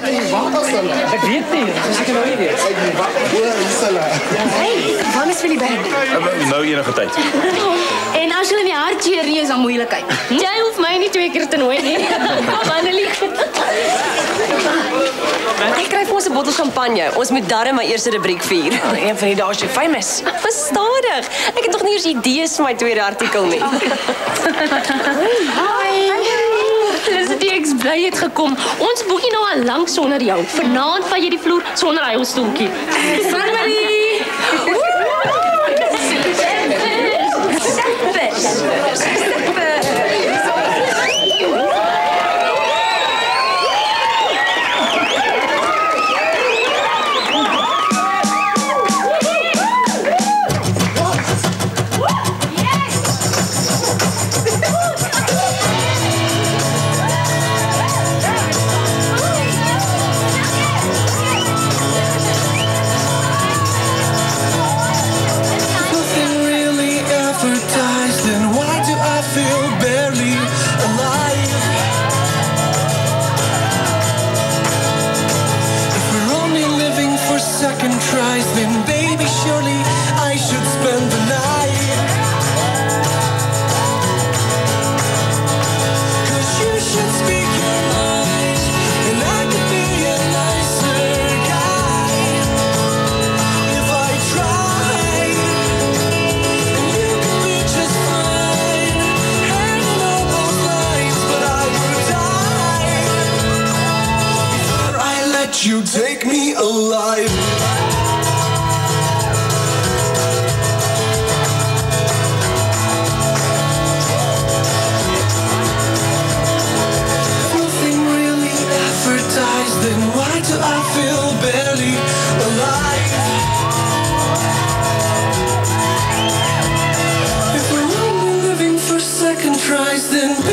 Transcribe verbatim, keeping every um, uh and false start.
Wat is hulle? Ek weet nie, dis ek nou nie weet. Wat is hulle? Hey, wanneer is Willie by? Nou enige tyd. En as jy nie hartjie reus aan moeilikheid. Jy hoef my nie twee keer te nooi nie. Annelie. Ek kry vir ons 'n bottel champagne. Ons moet darm my eerste rubriek vier. Oh, een van die dae is jy famous. Verstadig. Ek het nog nie eens idees vir my tweede artikel nie. Hi. Felicity, ek's bly jy het gekom. Ons boekie nou al lank sonder jou. Vanaand vat jy die vloer sonder hy ons stoeltjie. Family. Second tries, then baby, surely I should spend the night. 'Cause you should speak your mind, and I could be a nicer guy if I tried. And you could be just fine, hanging on those lines, but I would die before I let you take me alive. Then why do I feel barely alive? If we're only living for second tries, then